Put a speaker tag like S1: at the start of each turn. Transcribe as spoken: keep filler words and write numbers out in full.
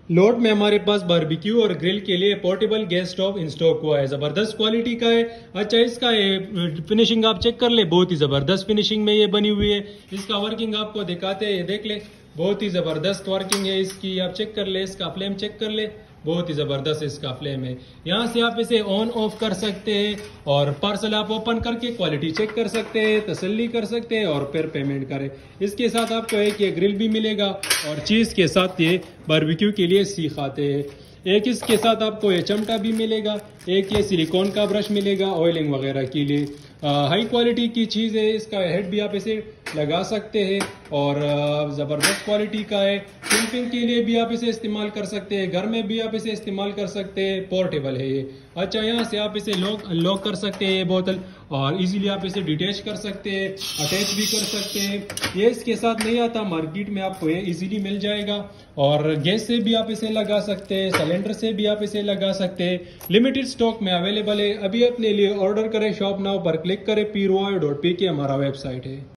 S1: लोट में हमारे पास बारबेक्यू और ग्रिल के लिए portable gas stove in stock हुआ है। जबरदस्त क्वालिटी का है। अच्छा, इसका फिनिशिंग आप चेक कर ले, बहुत ही जबरदस्त फिनिशिंग में ये बनी हुई है। इसका वर्किंग आपको दिखाते हैं, ये देख ले, बहुत ही जबरदस्त वर्किंग है इसकी। आप चेक कर ले, इसका फ्लेम चेक कर ले, बहुत ही जबरदस्त इसका फ्लेम है। यहाँ से आप इसे ऑन ऑफ कर सकते हैं और पार्सल आप ओपन करके क्वालिटी चेक कर सकते हैं, तसल्ली कर सकते हैं और फिर पेमेंट करें। इसके साथ आपको एक ये ग्रिल भी मिलेगा और चीज़ के साथ ये बारबेक्यू के लिए सीख आते हैं। एक इसके साथ आपको ये चमटा भी मिलेगा, एक ये सिलिकॉन का ब्रश मिलेगा ऑयलिंग वगैरह के लिए। हाई क्वालिटी की चीज़ है। इसका हेड भी आप इसे लगा सकते हैं और ज़बरदस्त क्वालिटी का है। कैंपिंग के लिए भी आप इसे इस्तेमाल कर सकते हैं, घर में भी आप इसे इस्तेमाल कर सकते हैं। पोर्टेबल है ये। अच्छा, यहाँ से आप इसे लॉक अनलॉक कर सकते हैं ये बोतल, और इजीली आप इसे डिटैच कर सकते हैं, अटैच भी कर सकते हैं। ये इसके साथ नहीं आता, मार्केट में आपको ये इजीली मिल जाएगा। और गैस से भी आप इसे लगा सकते हैं, सिलेंडर से भी आप इसे लगा सकते हैं। लिमिटेड स्टॉक में अवेलेबल है। अभी अपने लिए ऑर्डर करें, शॉप नाउ पर क्लिक करें, P Roy dot P K हमारा वेबसाइट है।